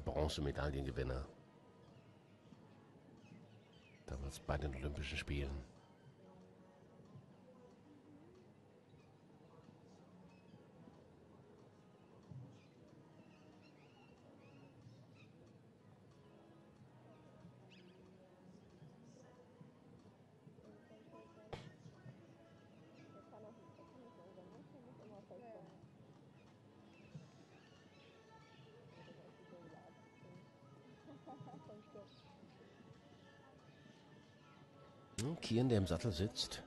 Bronzemedaillengewinner. Damals bei den Olympischen Spielen. Kian, der im Sattel sitzt.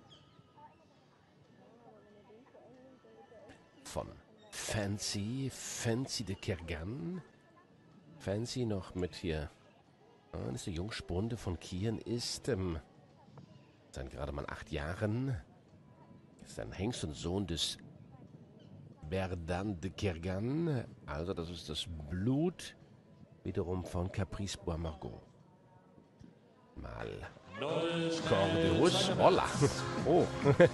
Von Fancy de Kergan. Fancy noch mit hier. Das ist der Jungspunde von Kian, ist seit gerade mal 8 Jahren. Ist ein Hengst und Sohn des Berdan de Kergan. Also das ist das Blut wiederum von Caprice Bois-Margot. Mal Cordeus. Voila. Oh.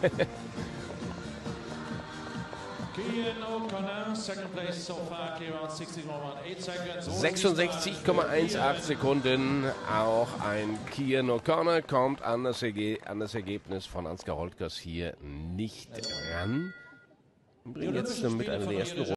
Kian O'Connor, second place so far, clear around 61.8 seconds. 66,18 Sekunden. Auch ein Kian O'Connor kommt an das Ergebnis von Ansgar Holtkers hier nicht ran. Wir bringen jetzt mit einer der ersten Runde.